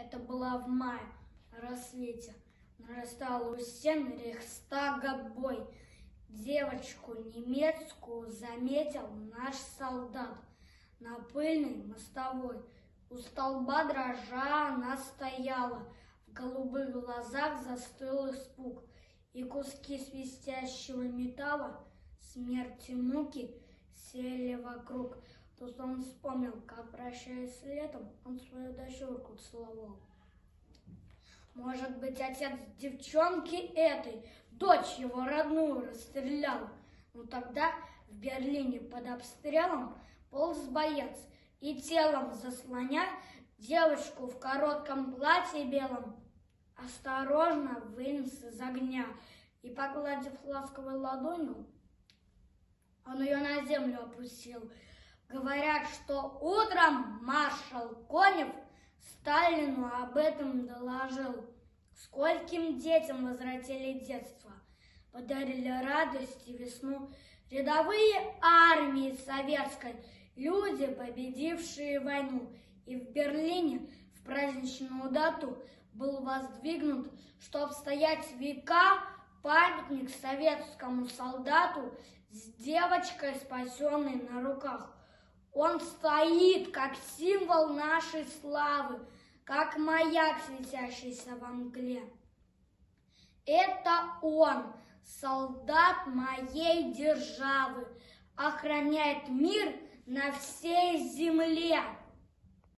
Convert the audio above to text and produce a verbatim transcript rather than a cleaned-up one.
Это было в мае, на рассвете. Нарастал у стен Рейхстага бой. Девочку немецкую заметил наш солдат на пыльной мостовой. У столба дрожа она стояла, в голубых глазах застыл испуг, и куски свистящего металла, смерти муки, сели вокруг. Тут он вспомнил, как, прощаясь с летом, он свою дочурку целовал. Может быть, отец девчонки этой дочь его родную расстрелял. Но тогда в Берлине под обстрелом полз боец и телом заслоня девочку в коротком платье белом осторожно вынес из огня и, погладив ласковой ладонью, он ее на землю опустил. Говорят, что утром маршал Конев Сталину об этом доложил. Скольким детям возвратили детство, подарили радость и весну рядовые армии советской, люди, победившие войну. И в Берлине в праздничную дату был воздвигнут, чтоб стоять века, памятник советскому солдату с девочкой, спасенной на руках. Он стоит, как символ нашей славы, как маяк, светящийся во мгле. Это он, солдат моей державы, охраняет мир на всей земле.